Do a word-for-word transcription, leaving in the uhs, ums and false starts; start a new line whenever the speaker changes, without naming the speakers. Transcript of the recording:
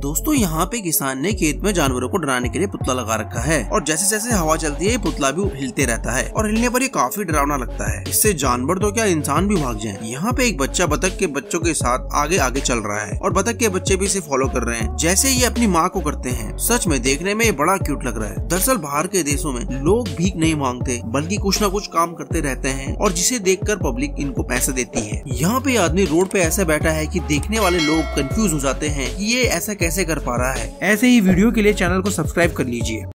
दोस्तों यहाँ पे किसान ने खेत में जानवरों को डराने के लिए पुतला लगा रखा है और जैसे जैसे हवा चलती है ये पुतला भी हिलते रहता है और हिलने पर ये काफी डरावना लगता है। इससे जानवर तो क्या इंसान भी भाग जाएं। यहाँ पे एक बच्चा बतख के बच्चों के साथ आगे आगे चल रहा है और बतख के बच्चे भी इसे फॉलो कर रहे हैं जैसे ये अपनी माँ को करते हैं। सच में देखने में ये बड़ा क्यूट लग रहा है। दरअसल बाहर के देशों में लोग भीख नहीं मांगते बल्कि कुछ न कुछ काम करते रहते हैं और जिसे देखकर पब्लिक इनको पैसे देती है। यहाँ पे आदमी रोड पे ऐसे बैठा है कि देखने वाले लोग कंफ्यूज हो जाते हैं कि ये ऐसा कैसे कर पा रहा है। ऐसे ही वीडियो के लिए चैनल को सब्सक्राइब कर लीजिए।